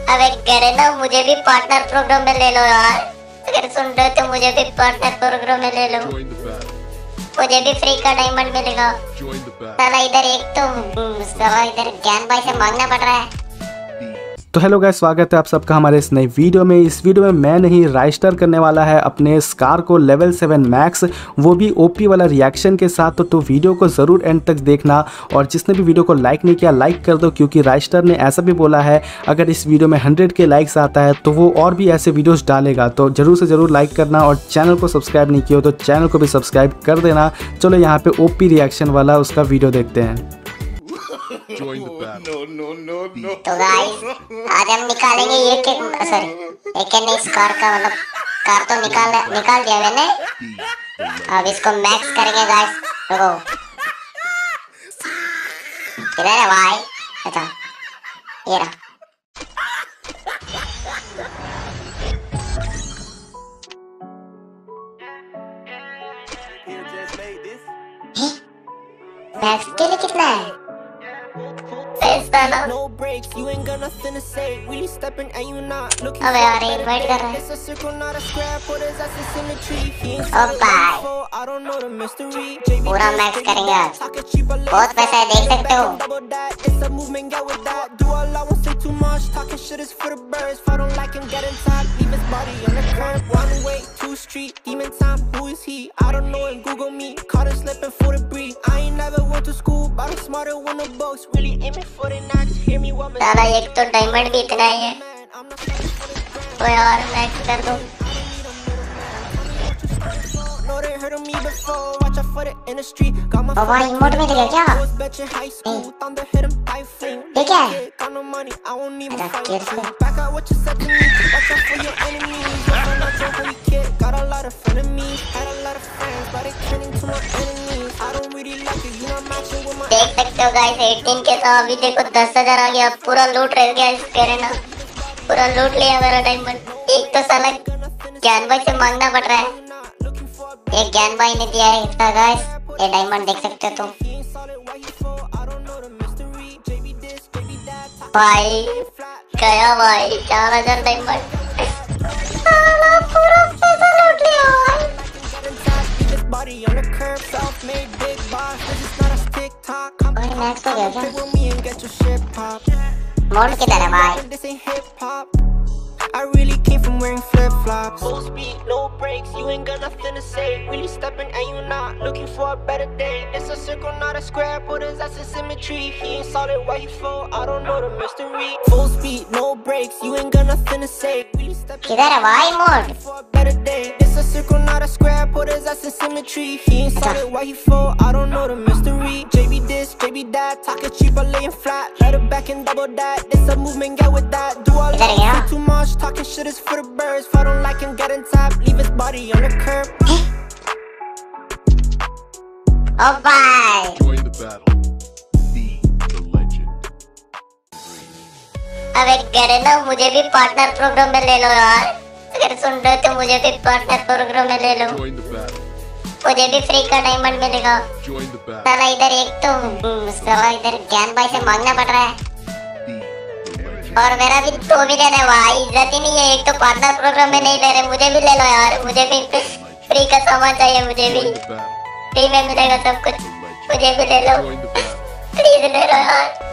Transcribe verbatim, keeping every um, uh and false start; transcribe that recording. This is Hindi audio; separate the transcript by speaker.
Speaker 1: अबे गरेना मुझे भी पार्टनर प्रोग्राम में ले लो यार। अगर सुन रहे हो तो मुझे भी पार्टनर प्रोग्राम में ले लो, मुझे भी फ्री का डायमंड मिलेगा। साला इधर एक तो साला इधर ज्ञान भाई से मांगना पड़ रहा है।
Speaker 2: तो हेलो गाइस, स्वागत है आप सबका हमारे इस नई वीडियो में। इस वीडियो में मैं नहीं राइस्टर करने वाला है अपने स्कार को लेवल सेवन मैक्स, वो भी ओपी वाला रिएक्शन के साथ। तो, तो वीडियो को ज़रूर एंड तक देखना, और जिसने भी वीडियो को लाइक नहीं किया लाइक कर दो, क्योंकि राइस्टर ने ऐसा भी बोला है अगर इस वीडियो में हंड्रेड के लाइक्स आता है तो वो और भी ऐसे वीडियोज़ डालेगा। तो ज़रूर से ज़रूर लाइक करना, और चैनल को सब्सक्राइब नहीं किया हो तो चैनल को भी सब्सक्राइब कर देना। चलो यहाँ पर ओपी रिएक्शन वाला उसका वीडियो देखते हैं।
Speaker 3: Join the battle. No, no, no, no.
Speaker 1: तो गाइस आज हम निकालेंगे ये के सॉरी एक नहीं स्कार का मतलब कार तो निकाल निकाल दिया मैंने। अब इसको मैक्स करेंगे गाइस। रुको, किधर है भाई? अच्छा ये रहा। मैक्स के लिए कितना है?
Speaker 4: No breaks, you ain't got nothing to say. Really stepping and you not looking.
Speaker 1: अबे यार इनवाइट कर रहा है।
Speaker 4: It's a circle, not a square. Put his ass in symmetry.
Speaker 1: ओ भाई
Speaker 4: I don't know the mystery.
Speaker 1: पूरा मैक्स करेंगे आज, बहुत पैसा है देख सकते हो।
Speaker 4: It's a movement, get with that. Do all I won't say too much. Talking shit is for the birds. If I don't like him, get inside. Leave his body on the curb. One way, two street. Demon time, who is he? I don't know him. Google me. Caught him slipping for the breed. I ain't never went to school, but I'm smarter when the books. Really aiming for the notch. Hear me one minute.
Speaker 1: साला एक तो डायमंड भी इतना ही है। तो यार मैक्स कर दो। ओ भाई इमोट में दिया क्या? ये क्या है? अच्छा केयर से। देख सकते हो गाइस अठारह के तो अभी देखो दस हजार आ गया। पूरा लूट रह गया इस गरेना, पूरा लूट लिया मेरा डायमंड। एक तो साला ज्ञान भाई से मांगना पड़ रहा है। ये ज्ञान भाई ने दिया है इतना गाइस। ये डायमंड देख सकते हो तुम भाई, गया भाई चार हजार डायमंड। साला पूरा पैसा लूट लिया भाई। भाई मैक्स हो गया क्या? मोड किधर है भाई?
Speaker 4: I really came from wearing flip-flops. Full speed, no brakes, you ain't got nothing to say. Really stepping and you not looking for a better day. It's a circle, not a square, put his ass in symmetry. He ain't solid, why he fall? I don't know the mystery. Full speed, no brakes, you ain't got nothing to say. Really stepping
Speaker 1: किधर है भाई mode?
Speaker 4: for a better day. It's a circle, not a square, put his ass in symmetry. He ain't solid, why he fall? I don't know the mystery. J B this, J B that, talking cheap, but laying flat. Let it back and double that. It's a movement, get with that. Do all
Speaker 1: किधर गया?
Speaker 4: too much. Talking shit is for the birds. If I don't like him, get in top. Leave his body on the curb.
Speaker 1: ओ भाई
Speaker 3: Join the battle. Be the legend.
Speaker 1: अबे गरेना मुझे भी पार्टनर प्रोग्राम में ले लो यार। अगर सुन रहे हो तो मुझे भी पार्टनर प्रोग्राम में ले लो,
Speaker 3: Join the battle.
Speaker 1: मुझे भी फ्री का डायमंड मिलेगा।
Speaker 3: Join the battle.
Speaker 1: साला इधर एक तो साला इधर ज्ञान भाई से मांगना पड़ रहा है। और मेरा भी तो भी लेना भाई, इज्जत ही नहीं है। एक तो पार्टनर प्रोग्राम में नहीं ले रहे, मुझे भी ले लो यार। मुझे भी फ्री का सामान चाहिए, मुझे भी फ्री में मिलेगा सब कुछ, मुझे भी ले लो। प्लीज ले लो यार।